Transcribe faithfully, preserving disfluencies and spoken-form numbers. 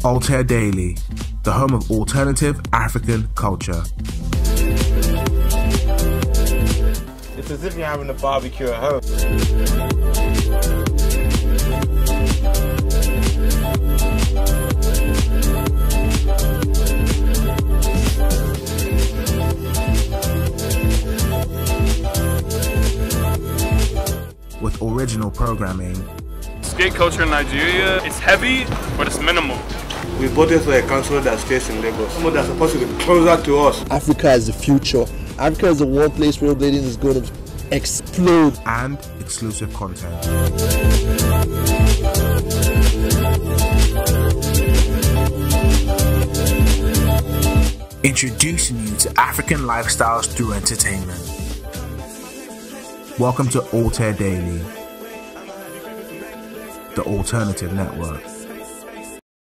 Altair Daily, the home of alternative African culture. It's as if you're having a barbecue at home. With original programming. Skate culture in Nigeria, it's heavy, but it's minimal. We voted for a council that stays in Lagos. Someone that's supposed to be closer to us. Africa is the future. Africa is the one place where rollerblading is going to explode. And exclusive content. Introducing you to African lifestyles through entertainment. Welcome to Altair Daily, the alternative network.